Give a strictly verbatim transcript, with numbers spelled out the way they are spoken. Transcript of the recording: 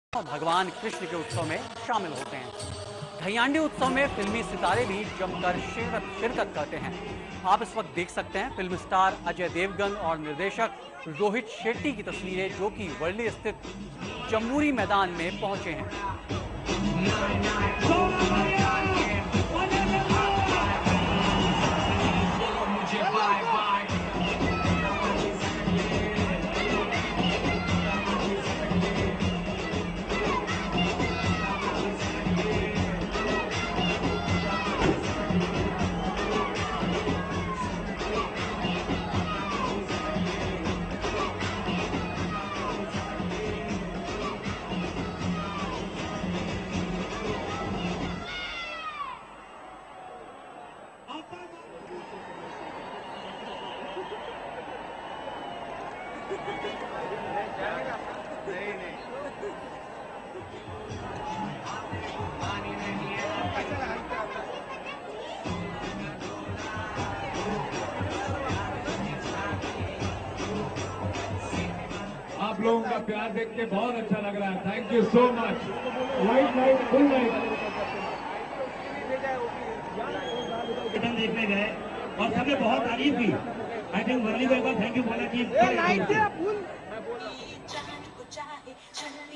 भगवान कृष्ण के उत्सव में शामिल होते हैं। धैयांडी उत्सव में फिल्मी सितारे भी जमकर शिरकत करते हैं। आप इस वक्त देख सकते हैं फिल्म स्टार अजय देवगन और निर्देशक रोहित शेट्टी की तस्वीरें, जो कि वर्ली स्थित जम्बूरी मैदान में पहुंचे हैं। आप लोगों का प्यार देख के बहुत अच्छा लग रहा है। Thank you so much. Light light full light देखने गए और सबने बहुत तारीफ की। आई थिंक वर्ली को एक बार थैंक यू बोला कि